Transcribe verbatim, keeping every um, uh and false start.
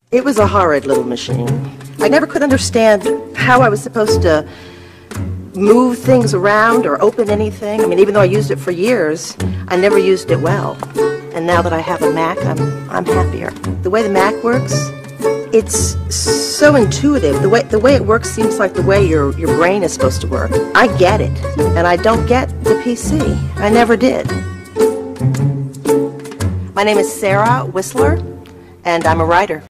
It was a horrid little machine. I never could understand how I was supposed to move things around or open anything. I mean, even though I used it for years, I never used it well. And now that I have a Mac, I'm, I'm happier. The way the Mac works, it's so intuitive. The way, the way it works seems like the way your, your brain is supposed to work. I get it, and I don't get the P C. I never did. My name is Sarah Whistler, and I'm a writer.